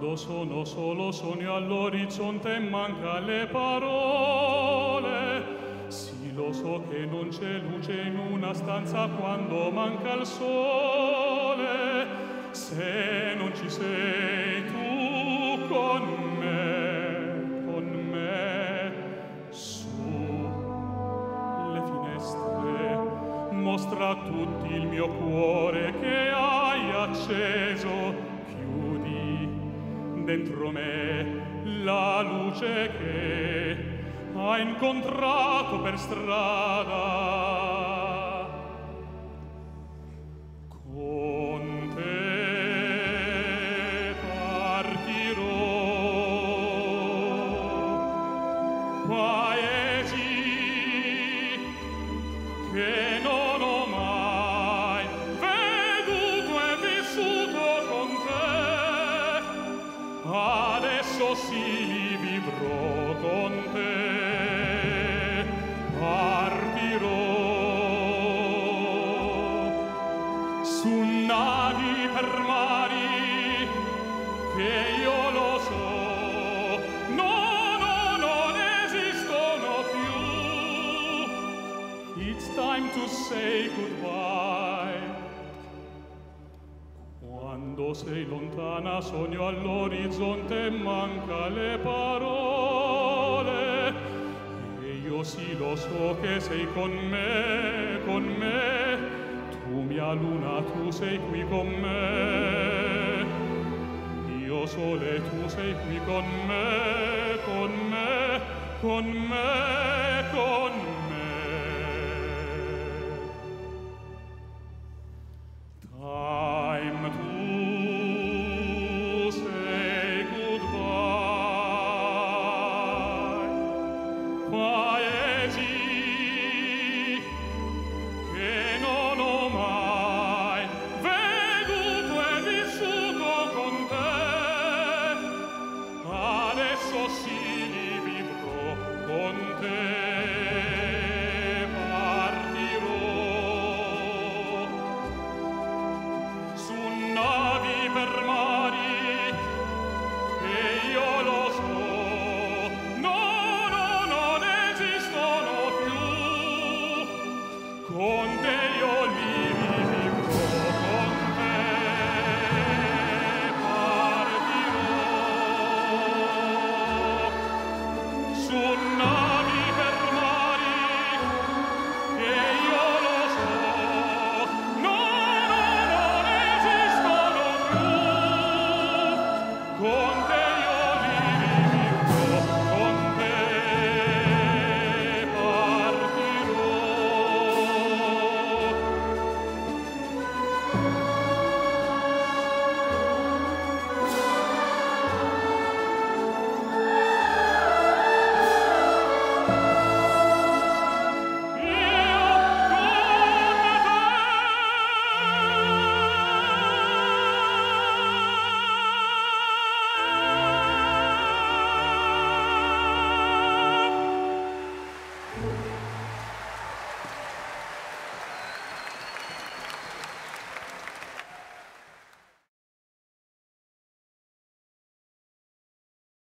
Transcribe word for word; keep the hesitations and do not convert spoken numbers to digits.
Quando sono solo, sogno all'orizzonte e manca le parole. Sì, lo so che non c'è luce in una stanza quando manca il sole. Se non ci sei tu con me, con me, su le finestre, mostra a tutti il mio cuore che hai acceso. Dentro me la luce che ha incontrato per strada. Con te partirò, paesi che non ho mai veduto e vissuto con te. Adesso sì li vivrò con te, partirò su navi per mari che io lo so, no, no, non esistono più. It's time to say goodbye. Quando sei lontana sogno all'orizzonte e manca le parole. E io sì lo so che sei con me, con me. Tu mia luna, tu sei qui con me. Io sole, tu sei qui con me, con me, con me, con me. Time to say goodbye, paesi che non ho mai veduto e vissuto con te. Adesso sì